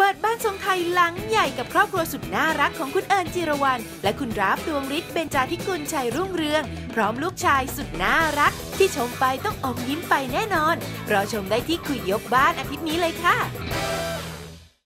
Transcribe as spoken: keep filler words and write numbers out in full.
ปิดบ้านทรงไทยหลังใหญ่กับครอบครัวสุดน่ารักของคุณเอิญจิรวรรณและคุณราฟดวงฤทธิ์เบญจาธิกุลชัยรุ่งเรืองพร้อมลูกชายสุดน่ารักที่ชมไปต้องอมยิ้มไปแน่นอนรอชมได้ที่คุยยกบ้านอาทิตย์นี้เลยค่ะ